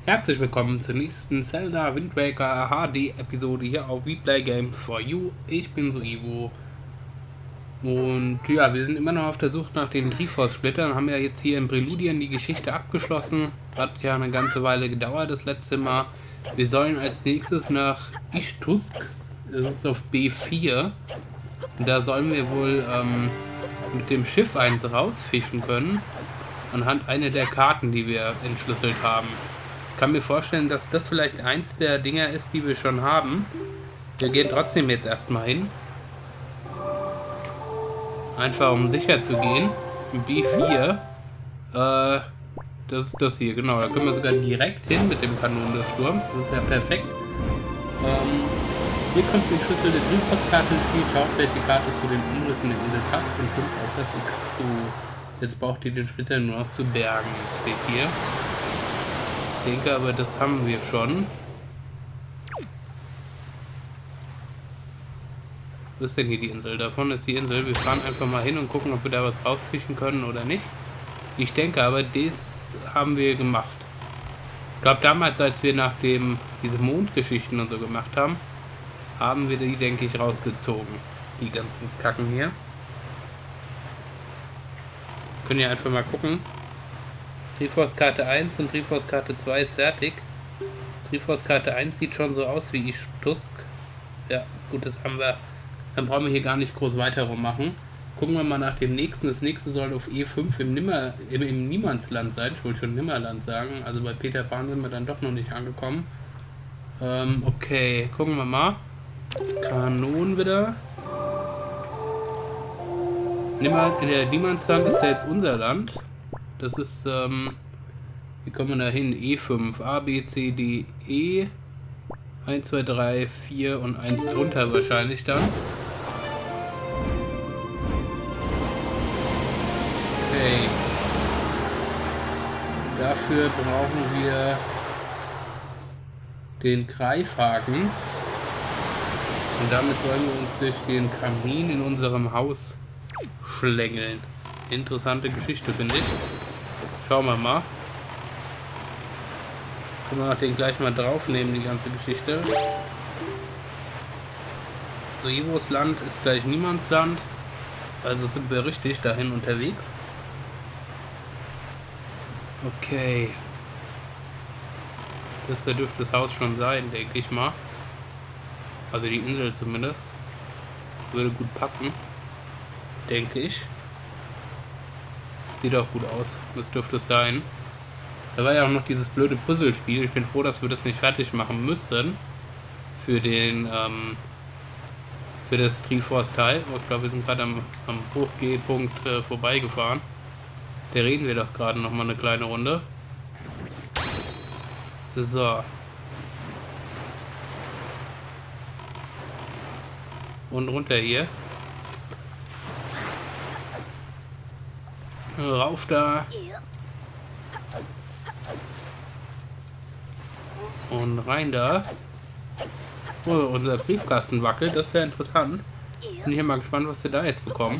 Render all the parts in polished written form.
Herzlich willkommen zur nächsten Zelda Wind Waker HD Episode hier auf We Play Games for You. Ich bin Soivo. Und ja, wir sind immer noch auf der Suche nach den Triforce-Splittern. Haben ja jetzt hier in Präludien die Geschichte abgeschlossen. Hat ja eine ganze Weile gedauert das letzte Mal. Wir sollen als nächstes nach Ishtusk. Das ist auf B4. Und da sollen wir wohl mit dem Schiff eins rausfischen können. Anhand einer der Karten, die wir entschlüsselt haben. Ich kann mir vorstellen, dass das vielleicht eins der Dinger ist, die wir schon haben. Wir gehen trotzdem jetzt erstmal hin. Einfach um sicher zu gehen. B4. Das ist das hier, genau. Da können wir sogar direkt hin mit dem Kanon des Sturms. Das ist ja perfekt. Hier kommt die Schlüssel der Triforce-Karte ins Spiel. Schaut, welche Karte zu den Umrissen der Insel passt und kommt auf das X zu. Jetzt braucht ihr den Splitter nur noch zu bergen, steht hier. Ich denke aber, das haben wir schon. Wo ist denn hier die Insel? Davon ist die Insel. Wir fahren einfach mal hin und gucken, ob wir da was rausfischen können oder nicht. Ich denke aber, das haben wir gemacht. Ich glaube, damals, als wir nach diese Mondgeschichten und so gemacht haben, haben wir die, denke ich, rausgezogen. Die ganzen Kacken hier. Können ja einfach mal gucken. Triforce Karte 1 und Triforce Karte 2 ist fertig. Triforce Karte 1 sieht schon so aus wie Ishtusk. Ja, gut, das haben wir. Dann brauchen wir hier gar nicht groß weiter rummachen. Gucken wir mal nach dem nächsten. Das nächste soll auf E5 im Niemandsland sein. Ich wollte schon Nimmerland sagen. Also bei Peter Pan sind wir dann doch noch nicht angekommen. Okay, gucken wir mal. Kanon wieder. Niemandsland ist ja jetzt unser Land. Das ist, wie kommen wir da hin? E5, A, B, C, D, E. 1, 2, 3, 4 und 1 drunter wahrscheinlich dann. Okay. Dafür brauchen wir den Greifhaken. Und damit sollen wir uns durch den Kamin in unserem Haus schlängeln. Interessante Geschichte, finde ich. Schauen wir mal. Können wir den gleich mal draufnehmen, die ganze Geschichte. So, Ivos Land ist gleich Niemandsland. Also sind wir richtig dahin unterwegs. Okay. Das dürfte das Haus schon sein, denke ich mal. Also die Insel zumindest. Würde gut passen. Denke ich. Sieht auch gut aus. Das dürfte es sein. Da war ja auch noch dieses blöde Puzzlespiel. Ich bin froh, dass wir das nicht fertig machen müssen. Für den, für das Triforce-Teil. Ich glaube, wir sind gerade am Hochgehpunkt vorbeigefahren. Da reden wir doch gerade noch mal eine kleine Runde. So. Und runter hier. Rauf da. Und rein da. Oh, unser Briefkasten wackelt. Das wäre interessant. Bin ich mal gespannt, was wir da jetzt bekommen.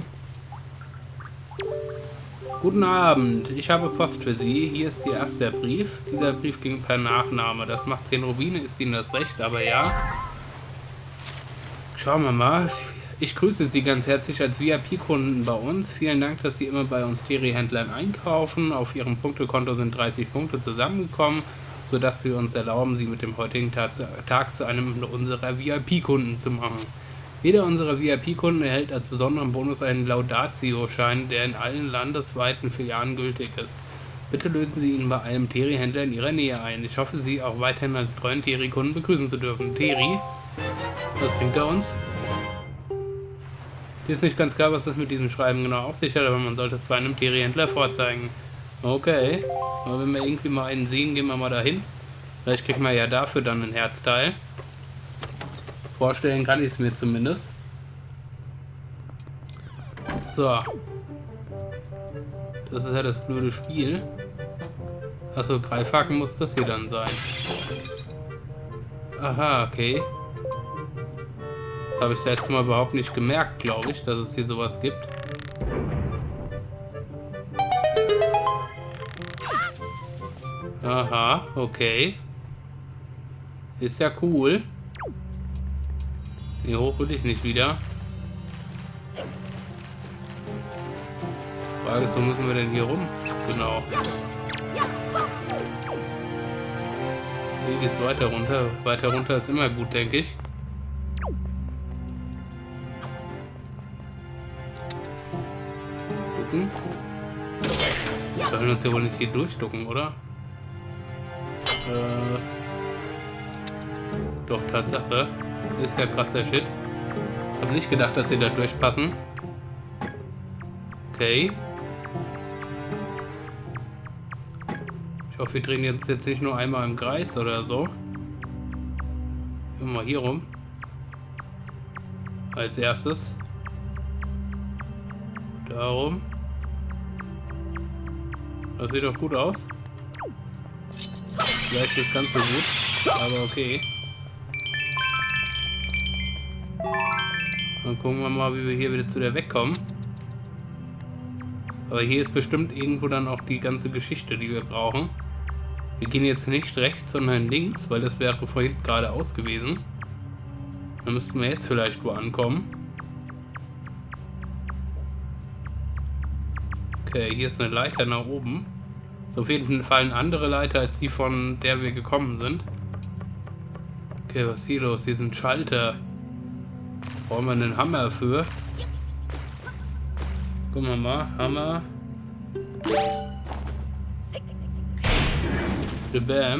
Guten Abend. Ich habe Post für Sie. Hier ist Ihr erster Brief. Dieser Brief ging per Nachname. Das macht 10 Rubine. Ist Ihnen das recht? Aber ja. Schauen wir mal. Ich grüße Sie ganz herzlich als VIP-Kunden bei uns. Vielen Dank, dass Sie immer bei uns Theri-Händlern einkaufen. Auf Ihrem Punktekonto sind 30 Punkte zusammengekommen, sodass wir uns erlauben, Sie mit dem heutigen Tag zu einem unserer VIP-Kunden zu machen. Jeder unserer VIP-Kunden erhält als besonderen Bonus einen Laudatio-Schein, der in allen landesweiten Filialen gültig ist. Bitte lösen Sie ihn bei einem Theri-Händler in Ihrer Nähe ein. Ich hoffe, Sie auch weiterhin als treuen Theri-Kunden begrüßen zu dürfen. Theri, was bringt er uns? Hier ist nicht ganz klar, was das mit diesem Schreiben genau auf sich hat, aber man sollte es bei einem Theri-Händler vorzeigen. Okay, aber wenn wir irgendwie mal einen sehen, gehen wir mal dahin. Vielleicht kriegen wir ja dafür dann ein Herzteil. Vorstellen kann ich es mir zumindest. So. Das ist ja das blöde Spiel. Achso, Greifhaken muss das hier dann sein. Aha, okay. Das habe ich das letzte Mal überhaupt nicht gemerkt, glaube ich, dass es hier sowas gibt. Aha, okay. Ist ja cool. Hier hoch will ich nicht wieder. Frage ist, wo müssen wir denn hier rum? Genau. Hier geht's weiter runter. Weiter runter ist immer gut, denke ich. Ducken. Wir sollen uns ja wohl nicht hier durchducken, oder? Doch, Tatsache. Ist ja krasser Shit. Hab nicht gedacht, dass sie da durchpassen. Okay. Ich hoffe, wir drehen jetzt nicht nur einmal im Kreis oder so. Mal hier rum. Als erstes. Darum. Das sieht doch gut aus. Vielleicht nicht ganz so gut, aber okay. Dann gucken wir mal, wie wir hier wieder zu der wegkommen. Aber hier ist bestimmt irgendwo dann auch die ganze Geschichte, die wir brauchen. Wir gehen jetzt nicht rechts, sondern links, weil das wäre vorhin geradeaus gewesen. Dann müssten wir jetzt vielleicht wo ankommen. Okay, hier ist eine Leiter nach oben. Ist auf jeden Fall eine andere Leiter als die, von der wir gekommen sind. Okay, was ist hier los? Hier sind Schalter. Brauchen wir einen Hammer für? Gucken wir mal. Hammer. The Bam.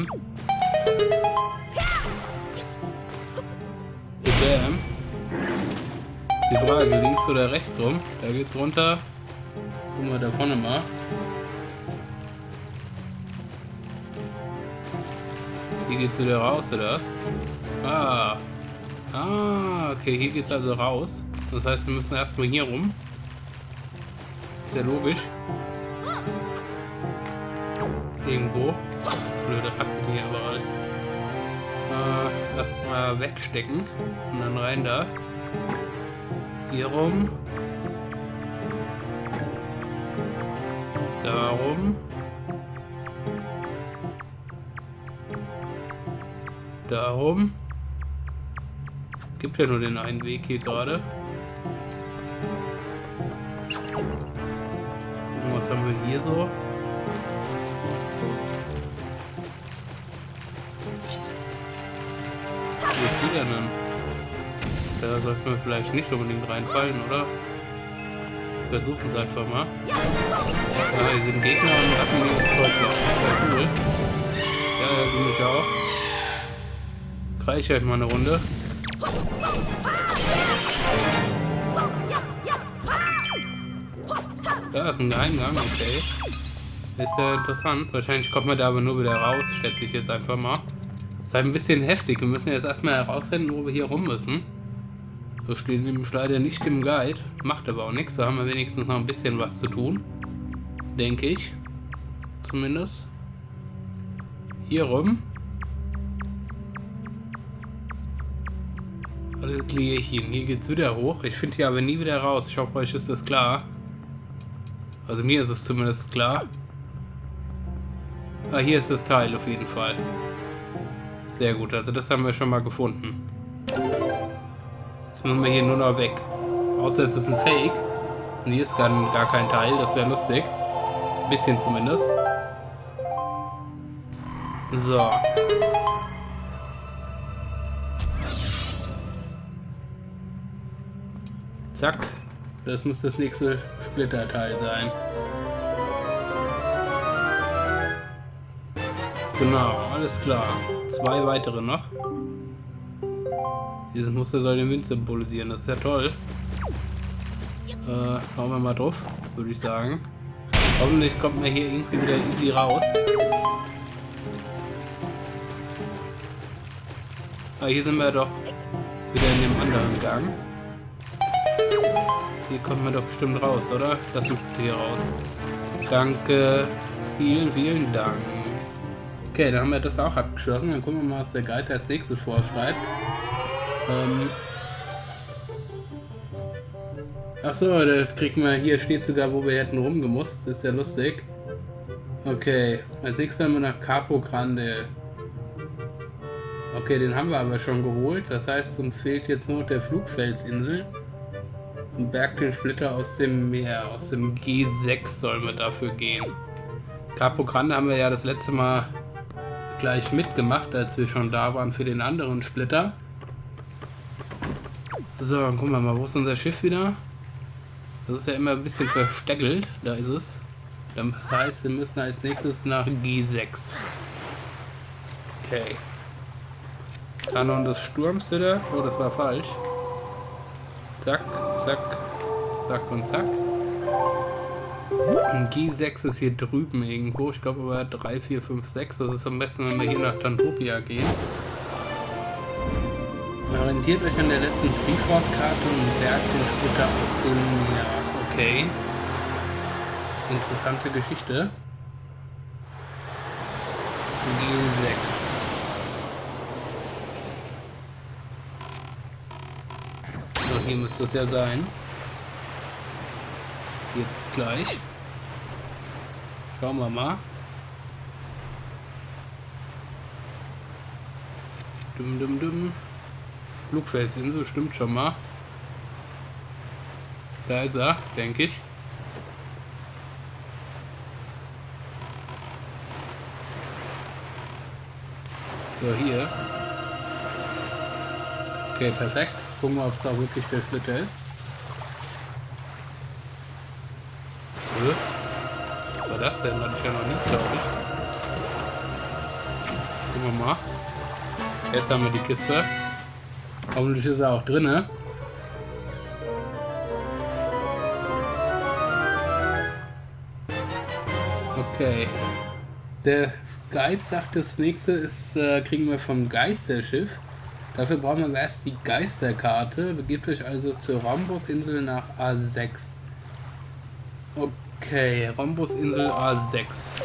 The Bam. Die Frage, links oder rechts rum? Da geht's runter. Gucken wir da vorne mal. Hier geht's wieder raus, oder was? Okay, hier geht's also raus. Das heißt, wir müssen erstmal hier rum. Ist ja logisch. Irgendwo. Blöde Ratten hier überall. Erstmal wegstecken. Und dann rein da. Hier rum. Darum. Darum. Gibt ja nur den einen Weg hier gerade. Was haben wir hier so? Wo ist die denn? Da sollten wir vielleicht nicht unbedingt reinfallen, oder? Versuchen es einfach mal. Ja, hier sind Gegner und hatten die Zeug noch. Das wäre cool. Ja, du mich auch. Reiche halt mal eine Runde. Da ist ein Geheimgang, okay. Ist ja interessant. Wahrscheinlich kommt man da aber nur wieder raus, schätze ich jetzt einfach mal. Ist halt ein bisschen heftig. Wir müssen jetzt erstmal herausfinden, wo wir hier rum müssen. So steht nämlich leider nicht im Guide. Macht aber auch nichts. Da haben wir wenigstens noch ein bisschen was zu tun. Denke ich. Zumindest. Hier rum. Alles Klärchen. Hier geht's wieder hoch. Ich finde hier aber nie wieder raus. Ich hoffe, euch ist das klar. Also mir ist es zumindest klar. Ah, hier ist das Teil auf jeden Fall. Sehr gut, also das haben wir schon mal gefunden. Jetzt müssen wir hier nur noch weg. Außer es ist ein Fake. Und hier ist gar kein Teil, das wäre lustig. Ein bisschen zumindest. So. Zack. Das muss das nächste Splitterteil sein. Genau, alles klar. 2 weitere noch. Dieses Muster soll den Wind symbolisieren, das ist ja toll. Schauen wir mal drauf, würde ich sagen. Hoffentlich kommt man hier irgendwie wieder easy raus. Hier sind wir doch wieder in dem anderen Gang. Hier kommt man doch bestimmt raus, oder? Das ist hier raus. Danke. Vielen, vielen Dank. Okay, dann haben wir das auch abgeschlossen. Dann gucken wir mal, was der Guide als nächstes vorschreibt. Achso, da kriegt man, hier steht sogar, wo wir hätten rumgemusst. Das ist ja lustig. Okay, als nächstes haben wir nach Capo Grande. Okay, den haben wir aber schon geholt. Das heißt, uns fehlt jetzt nur der Flugfelsinsel. Und Berg den Splitter aus dem Meer. Aus dem G6 sollen wir dafür gehen. Capo Grande haben wir ja das letzte Mal gleich mitgemacht, als wir schon da waren für den anderen Splitter. So, dann gucken wir mal, wo ist unser Schiff wieder? Das ist ja immer ein bisschen versteckelt. Da ist es. Das heißt, wir müssen als nächstes nach G6. Okay. Kanon des Sturms wieder. Oh, das war falsch. Zack, zack, zack und zack. Und G6 ist hier drüben irgendwo. Ich glaube aber 3, 4, 5, 6. Das ist am besten, wenn wir hier nach Tantopia gehen. Orientiert euch an der letzten Triforce-Karte und bergt den Splitter aus dem Meer. Okay. Interessante Geschichte. G6. So, hier müsste es ja sein. Jetzt gleich. Schauen wir mal. Dum dum dum. Flugfelsinsel stimmt schon mal. Da ist er, denke ich. So, hier. Okay, perfekt. Gucken wir, ob es auch wirklich der Splitter ist. Was war das denn? Hatte ich ja noch nicht, glaube ich. Gucken wir mal. Jetzt haben wir die Kiste. Hoffentlich ist er auch drin, ne? Okay. Der Guide sagt, das nächste ist, kriegen wir vom Geisterschiff. Dafür brauchen wir erst die Geisterkarte. Begebt euch also zur Rhombus-Insel nach A6. Okay, Rhombus-Insel A6.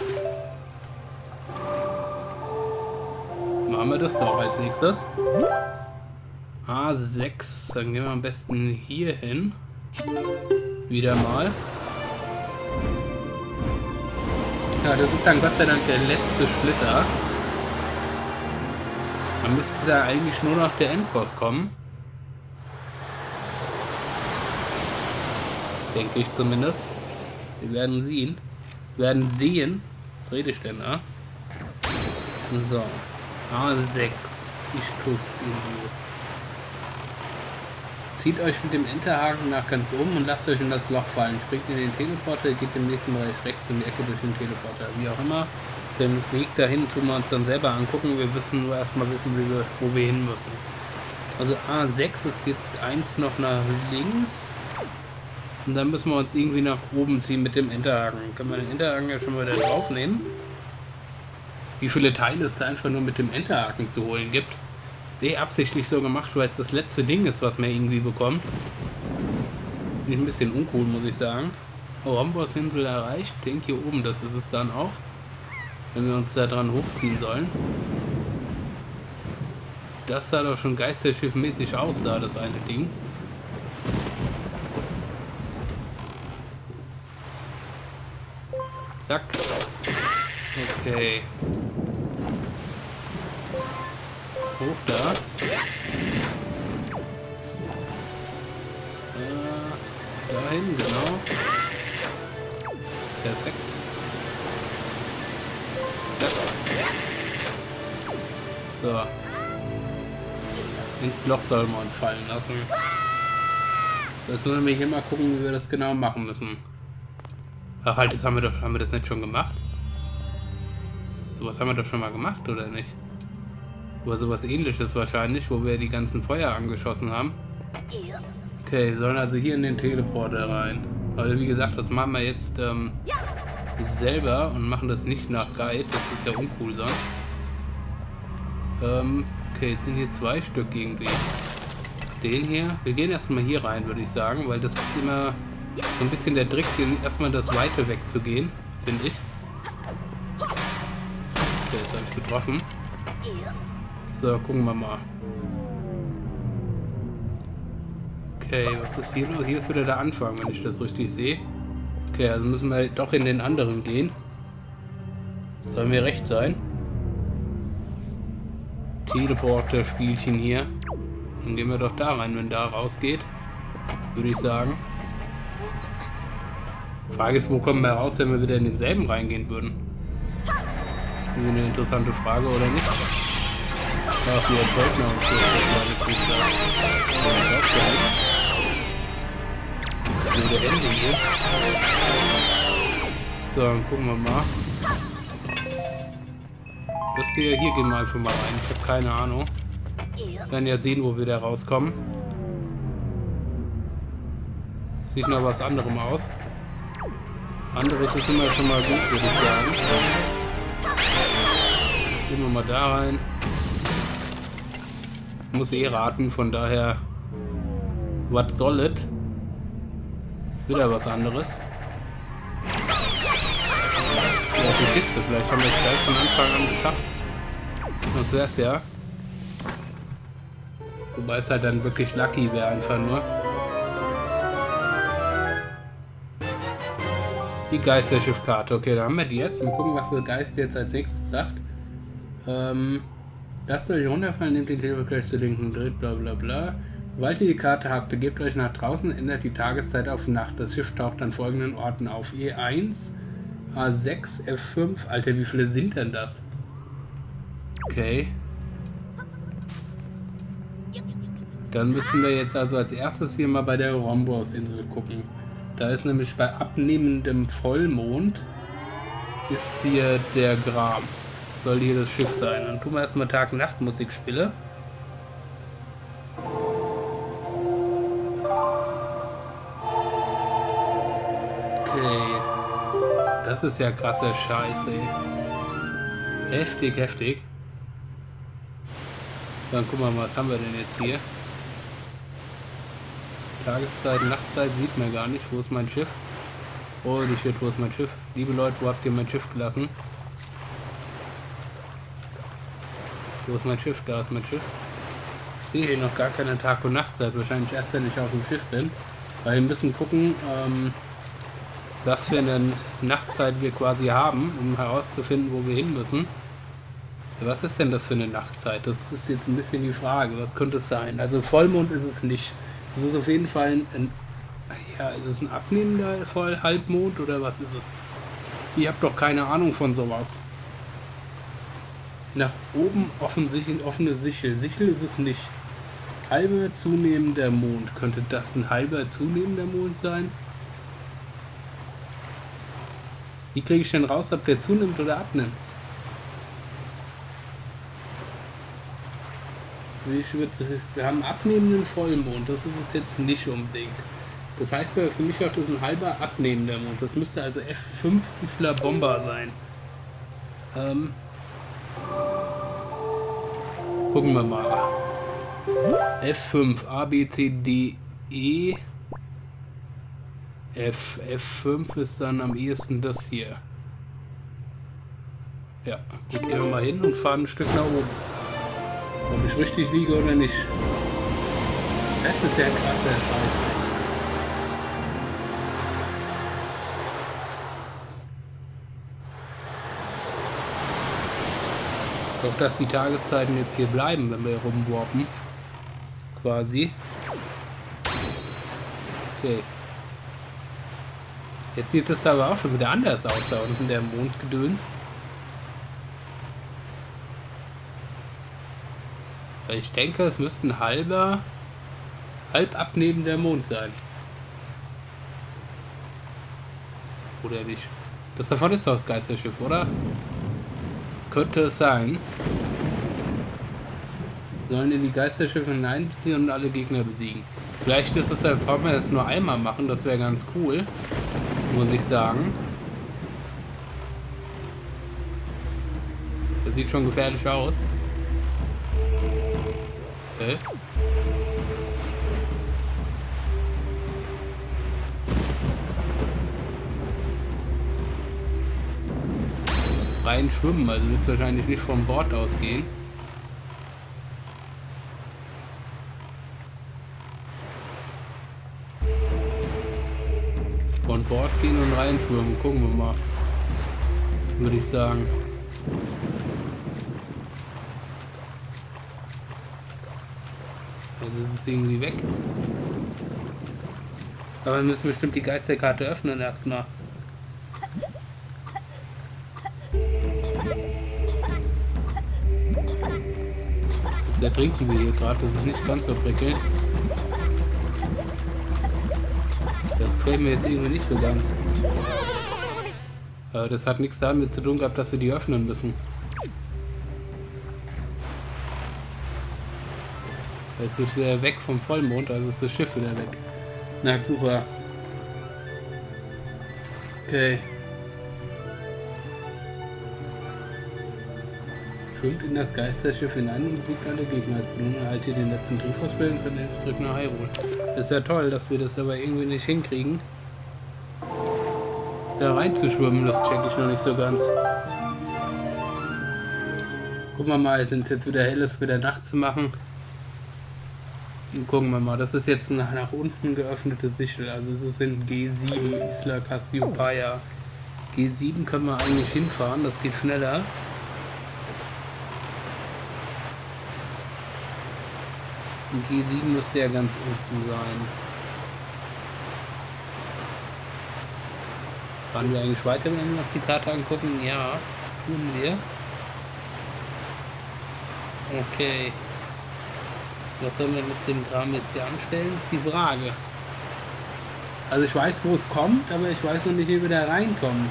Machen wir das doch als nächstes. A6, dann gehen wir am besten hier hin. Wieder mal. Ja, das ist dann Gott sei Dank der letzte Splitter. Dann müsste da eigentlich nur noch der Endboss kommen. Denke ich zumindest. Wir werden sehen. Was rede ich denn da? So. A6. Ich kuss ihn. Zieht euch mit dem Enterhaken nach ganz oben und lasst euch in das Loch fallen. Springt in den Teleporter, geht im nächsten Bereich rechts um die Ecke durch den Teleporter. Wie auch immer. Den Weg dahin tun wir uns dann selber angucken. Wir müssen nur erstmal wissen, wo wir hin müssen. Also A6 ist jetzt eins noch nach links. Und dann müssen wir uns irgendwie nach oben ziehen mit dem Enterhaken. Können wir den Enterhaken ja schon mal wieder draufnehmen. Wie viele Teile es da einfach nur mit dem Enterhaken zu holen gibt. Sehr absichtlich so gemacht, weil es das letzte Ding ist, was man irgendwie bekommt. Finde ich ein bisschen uncool, muss ich sagen. Oh, Rhombus-Insel erreicht. Ich denke, hier oben, das ist es dann auch. Wenn wir uns da dran hochziehen sollen. Das sah doch schon geisterschiffmäßig aus, sah das eine Ding. Zack. Okay. Hoch da. Dahin, genau. Perfekt. Zack. So. Ins Loch sollen wir uns fallen lassen. Jetzt müssen wir hier mal gucken, wie wir das genau machen müssen. Ach halt, haben wir das nicht schon gemacht? Sowas haben wir doch schon mal gemacht, oder nicht? Oder sowas Ähnliches wahrscheinlich, wo wir die ganzen Feuer angeschossen haben. Okay, wir sollen also hier in den Teleporter rein. Also wie gesagt, das machen wir jetzt selber und machen das nicht nach Guide. Das ist ja uncool sonst. Okay, jetzt sind hier 2 Stück irgendwie. Den hier. Wir gehen erstmal hier rein, würde ich sagen, weil das ist immer so ein bisschen der Trick, erstmal das Weite wegzugehen, finde ich. Okay, jetzt habe ich getroffen. So, gucken wir mal. Okay, was ist hier los? Hier ist wieder der Anfang, wenn ich das richtig sehe. Okay, also müssen wir doch in den anderen gehen. Soll mir recht sein. Teleporter-Spielchen hier. Dann gehen wir doch da rein, wenn da rausgeht. Würde ich sagen. Frage ist, wo kommen wir raus, wenn wir wieder in denselben reingehen würden? Das ist eine interessante Frage, oder nicht? Ach, die Erzeugner und so. Der Ende hier. So, dann gucken wir mal. Das hier gehen wir einfach mal rein. Ich habe keine Ahnung. Wir werden ja sehen, wo wir da rauskommen. Sieht noch was anderem aus. Anderes ist immer schon mal gut, würde ich sagen. Gehen wir mal da rein. Ich muss eh raten, von daher. Was soll es? Ist wieder was anderes. Ja, die Kiste, vielleicht haben wir es gleich von Anfang an geschafft. Das wäre es ja. Wobei es halt dann wirklich lucky wäre, einfach nur. Die Geisterschiffkarte. Okay, da haben wir die jetzt. Mal gucken, was der Geist jetzt als nächstes sagt. Lasst euch runterfallen, nehmt den Teleporter zur linken, dreht, bla bla bla. Sobald ihr die Karte habt, begebt euch nach draußen, ändert die Tageszeit auf Nacht. Das Schiff taucht an folgenden Orten auf. E1, A6, F5. Alter, wie viele sind denn das? Okay. Dann müssen wir jetzt also als erstes hier mal bei der Rhombos-Insel gucken. Da ist nämlich bei abnehmendem Vollmond ist hier der Gram. Soll hier das Schiff sein. Dann tun wir erstmal Tag-Nacht-Musik spielen. Okay. Das ist ja krasser Scheiß, ey. Heftig, heftig. Dann gucken wir mal, was haben wir denn jetzt hier? Tageszeit, Nachtzeit sieht man gar nicht. Wo ist mein Schiff? Holy shit, wo ist mein Schiff? Liebe Leute, wo habt ihr mein Schiff gelassen? Wo ist mein Schiff? Da ist mein Schiff. Ich sehe hier noch gar keine Tag- und Nachtzeit. Wahrscheinlich erst, wenn ich auf dem Schiff bin. Weil wir müssen gucken, was für eine Nachtzeit wir quasi haben, um herauszufinden, wo wir hin müssen. Was ist denn das für eine Nachtzeit? Das ist jetzt ein bisschen die Frage. Was könnte es sein? Also Vollmond ist es nicht. Es ist auf jeden Fall ja, ist es ein abnehmender Halbmond oder was ist es? Ihr habt doch keine Ahnung von sowas. Nach oben offensichtlich offene Sichel. Sichel ist es nicht. Halber zunehmender Mond. Könnte das ein halber zunehmender Mond sein? Wie kriege ich denn raus, ob der zunimmt oder abnimmt? Wir haben abnehmenden Vollmond, das ist es jetzt nicht unbedingt. Das heißt für mich auch, das ist ein halber abnehmender Mond. Das müsste also F5 Isla Bomba sein. Gucken wir mal. F5, A, B, C, D, E. F5 ist dann am ehesten das hier. Ja, gut, gehen wir mal hin und fahren ein Stück nach oben. Ob ich richtig liege oder nicht. Das ist ja krass, der Scheiß. Ich hoffe, dass die Tageszeiten jetzt hier bleiben, wenn wir rumwarpen. Quasi. Okay. Jetzt sieht es aber auch schon wieder anders aus, da unten der Mondgedöns. Ich denke, es müsste ein halb abnehmender Mond sein. Oder nicht? Das davon ist doch das Geisterschiff, oder? Das könnte es sein. Sollen in die Geisterschiffe hineinziehen und alle Gegner besiegen. Vielleicht ist es ja, brauchen wir das nur einmal machen, das wäre ganz cool. Muss ich sagen. Das sieht schon gefährlich aus. Okay. Rein schwimmen, also wird es wahrscheinlich nicht vom Bord ausgehen. Von Bord gehen und reinschwimmen, gucken wir mal. Würde ich sagen. Jetzt ist es irgendwie weg. Aber wir müssen bestimmt die Geisterkarte öffnen erstmal. Jetzt ertrinken wir hier gerade, das ist nicht ganz so prickelnd. Das gefällt mir jetzt irgendwie nicht so ganz. Aber das hat nichts damit zu tun gehabt, dass wir die öffnen müssen. Jetzt wird wieder weg vom Vollmond, also ist das Schiff wieder weg. Na super. Okay. Schwimmt in das Geisterschiff hinein und besiegt alle Gegner. Als Belohnung halt hier den letzten Trieb ausbilden, können wir zurück nach Hyrule. Ist ja toll, dass wir das aber irgendwie nicht hinkriegen. Da reinzuschwimmen, das check ich noch nicht so ganz. Gucken wir mal, wenn es jetzt wieder hell ist, wieder Nacht zu machen. Und gucken wir mal, das ist jetzt eine nach unten geöffnete Sichel, also es sind G7, Isla Cassiopeia. G7 können wir eigentlich hinfahren, das geht schneller. Und G7 müsste ja ganz unten sein. Fahren wir eigentlich weiter, wenn wir uns die Karte angucken? Ja, tun wir. Okay. Was sollen wir mit dem Kram jetzt hier anstellen, ist die Frage. Also ich weiß, wo es kommt, aber ich weiß noch nicht, wie wir da reinkommen.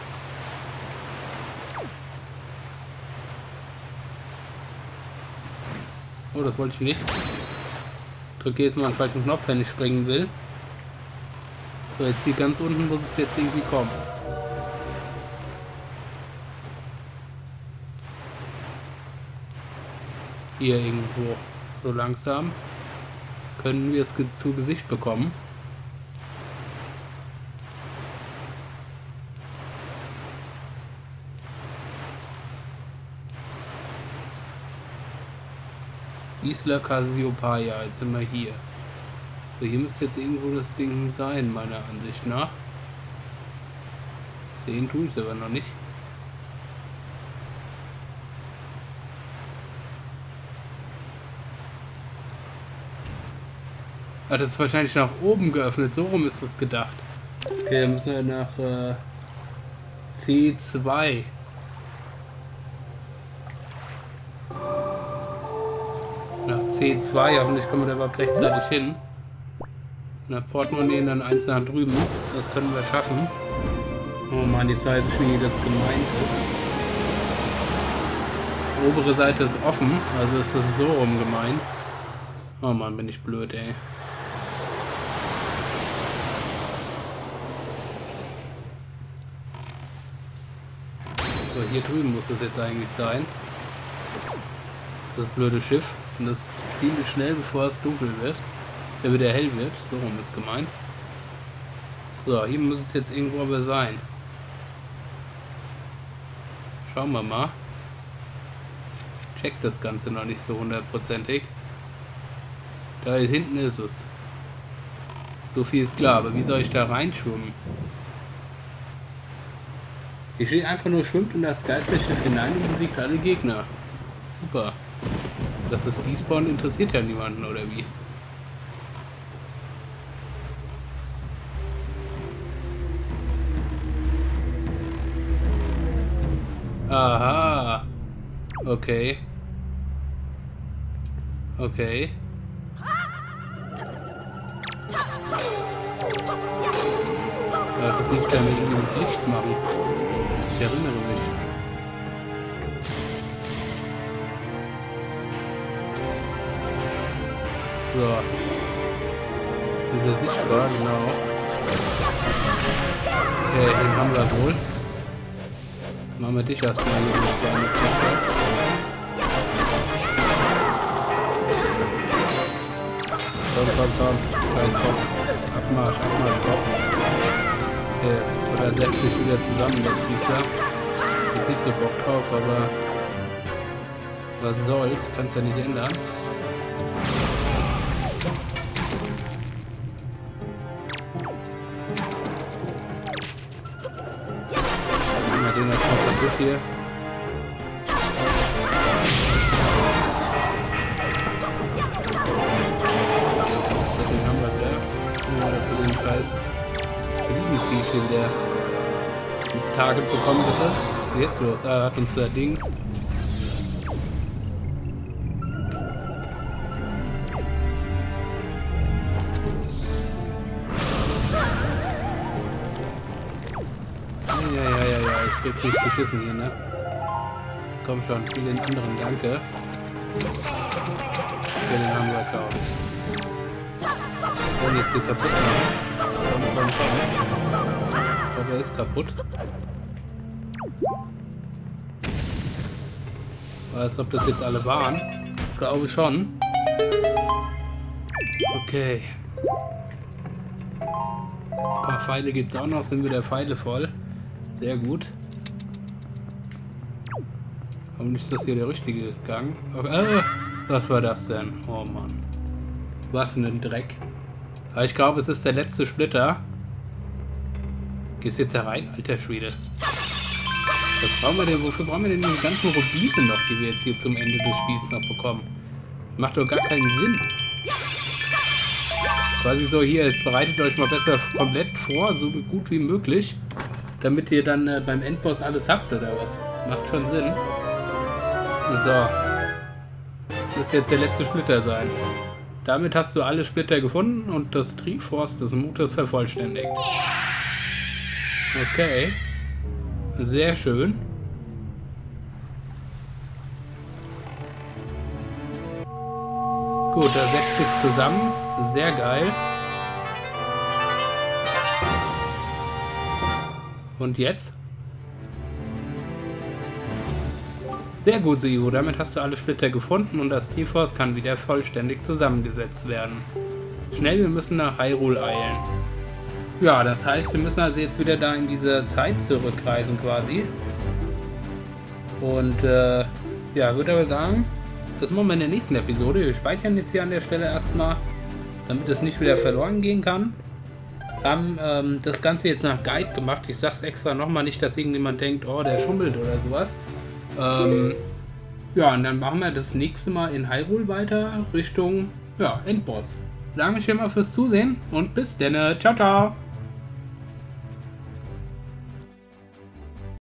Oh, das wollte ich nicht. Drücke jetzt mal einen falschen Knopf, wenn ich springen will. So, jetzt hier ganz unten muss es jetzt irgendwie kommen. Hier irgendwo. So langsam können wir es zu Gesicht bekommen. Isla Cassiopeia, jetzt sind wir hier. So, hier müsste jetzt irgendwo das Ding sein, meiner Ansicht nach. Sehen tue ich es aber noch nicht. Ah, das ist wahrscheinlich nach oben geöffnet, so rum ist das gedacht. Okay, dann müssen wir nach C2. Nach C2, hoffentlich kommen wir da überhaupt rechtzeitig hin. Nach Portemonnaie dann eins nach drüben. Das können wir schaffen. Oh Mann, jetzt weiß ich, wie das gemeint ist. Die obere Seite ist offen, also ist das so rum gemeint. Oh Mann, bin ich blöd, ey. So, hier drüben muss das jetzt eigentlich sein. Das blöde Schiff. Und das ist ziemlich schnell, bevor es dunkel wird. Wieder hell wird. So rum ist gemeint. So, hier muss es jetzt irgendwo aber sein. Schauen wir mal. Checkt das Ganze noch nicht so hundertprozentig. Da hinten ist es. So viel ist klar, aber wie soll ich da reinschwimmen? Hier steht einfach nur, schwimmt in das Geisterschiff hinein und besiegt alle Gegner. Super. Dass das Despawn interessiert ja niemanden, oder wie? Aha. Okay. Okay. Ja, das muss ja mit Licht machen. Ich erinnere mich. So. Ist er sichtbar? Genau. Okay, den haben wir wohl. Machen wir dich erstmal hier mit kleine Kiste. Komm. Scheiß Kopf. Abmarsch, Kopf. Okay, oder setzt sich wieder zusammen, der Spießer. Jetzt nicht so Bock drauf, aber was soll's, kann's ja nicht ändern. Machen wir den erstmal kaputt hier. Target bekommen, bitte. Was ist jetzt los? Er hat uns Dings. Ja, ist jetzt nicht beschissen hier, ne? Komm schon, für den anderen, danke. Okay, den haben wir, glaube ich. Und jetzt hier kaputt machen. Komm. Ich glaube, er ist kaputt. Weiß, ob das jetzt alle waren. Ich glaube schon. Okay. Ein paar Pfeile gibt es auch noch, sind wieder Pfeile voll. Sehr gut. Warum ist das hier der richtige Gang? Okay. Was war das denn? Oh Mann. Was ein Dreck. Aber ich glaube, es ist der letzte Splitter. Gehst jetzt herein? Alter Schwede. Was brauchen wir denn? Wofür brauchen wir denn die ganzen Rubine noch, die wir jetzt hier zum Ende des Spiels noch bekommen? Das macht doch gar keinen Sinn. Quasi so, hier, jetzt bereitet euch mal besser komplett vor, so gut wie möglich. Damit ihr dann beim Endboss alles habt, oder was? Macht schon Sinn. So. Das müsste jetzt der letzte Splitter sein. Damit hast du alle Splitter gefunden und das Triforce des Mutes vervollständigt. Okay. Sehr schön. Gut, da setzt sich's zusammen. Sehr geil. Und jetzt? Sehr gut, Sio. Damit hast du alle Splitter gefunden und das Triforce kann wieder vollständig zusammengesetzt werden. Schnell, wir müssen nach Hyrule eilen. Ja, das heißt, wir müssen also jetzt wieder da in diese Zeit zurückreisen quasi. Und ja, würde aber sagen, das machen wir in der nächsten Episode. Wir speichern jetzt hier an der Stelle erstmal, damit es nicht wieder verloren gehen kann. Haben das Ganze jetzt nach Guide gemacht. Ich sag's extra nochmal, nicht, dass irgendjemand denkt, oh, der schummelt oder sowas. Ja, und dann machen wir das nächste Mal in Hyrule weiter Richtung Endboss. Danke schön mal fürs Zusehen und bis dann. Ciao, ciao.